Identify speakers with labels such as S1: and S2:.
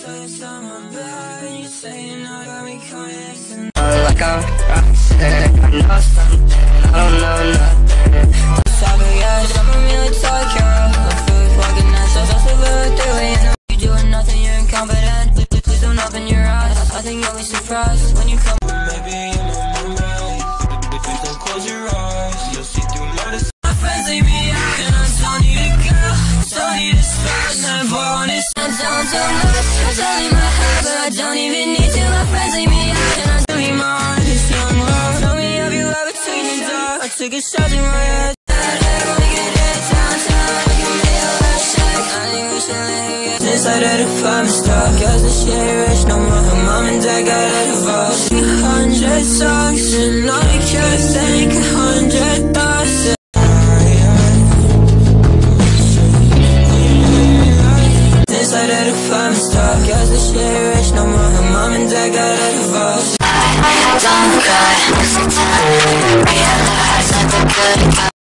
S1: Like I'm I know something, I don't know nothing. Yes, I'm from really Tokyo. I feel like walking that so fast over through. You doing nothing, you're incompetent. Please don't open your eyes. I think you'll be surprised when you come. Maybe in my mind, but please don't close your eyes. You'll see through my friends leave me out, and I don't need a girl, don't need a spouse. Never want it. I don't do much, I don't leave my head, but I don't even need to. My friends leave me out, and I don't leave my heart. This young love, tell me, have you ever taken the dark? I took a shot in my head. Inside of the farm stock, cause the shit rich no more. Her mom and dad got a divorce. 100 songs, and all they care is think 100 thoughts. Inside of the farm stock, cause the shit rich no more. Her mom and dad got a divorce. I don't cry.